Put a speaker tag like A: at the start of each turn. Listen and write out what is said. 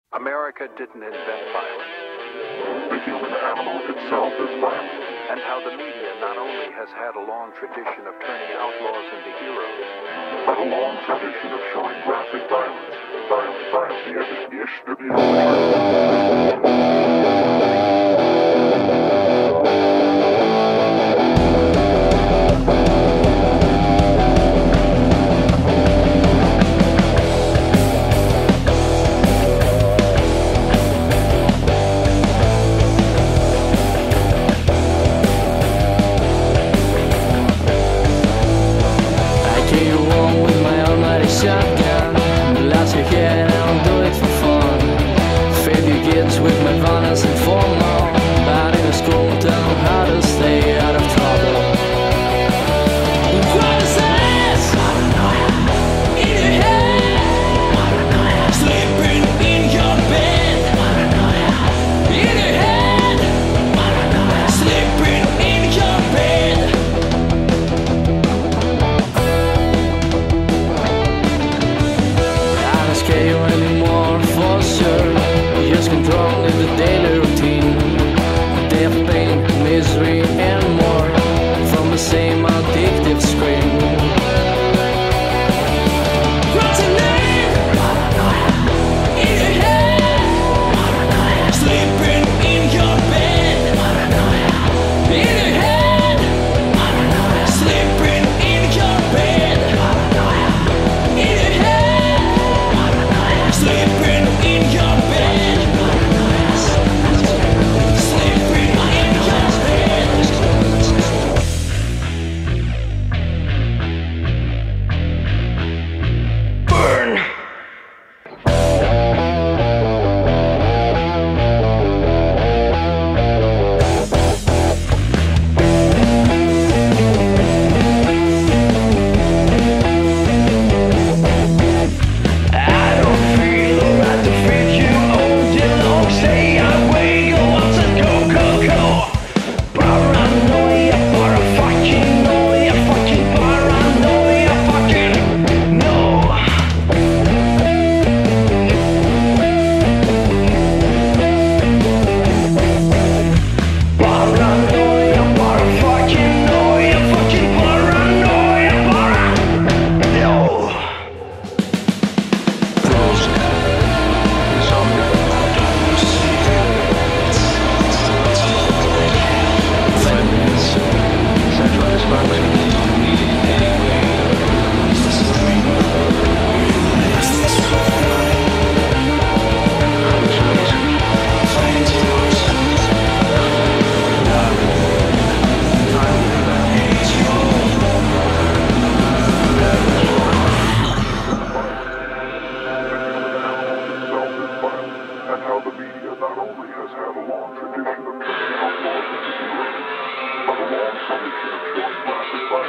A: America didn't invent violence.
B: The human animal itself is violent.
A: And how the media not only has had a long tradition of turning outlaws into heroes,
B: but a long tradition of showing graphic violence.
C: Shotgun, blast your head, I'll do it for fun. Feed your kids with my violence informal. But in the school, tell them how to stay out of trouble. What is this? Paranoia. In your head. Paranoia. Sleeping in your bed. Paranoia. In your head. Paranoia. Sleeping in your bed. You anymore for sure. Just control in the daily routine. Death, pain, misery and more from the same addictive screen. What's your name? Paranoia. In your head. Paranoia. Sleeping in your bed. Paranoia. In your head. Paranoia. Sleeping in your bed. Paranoia. In your head. Sleeping in your bed. Sleeping in your bed. Burn.
B: And how the media not only has had a long tradition of turning outlaws into heroes, but a long tradition of showing graphic violence.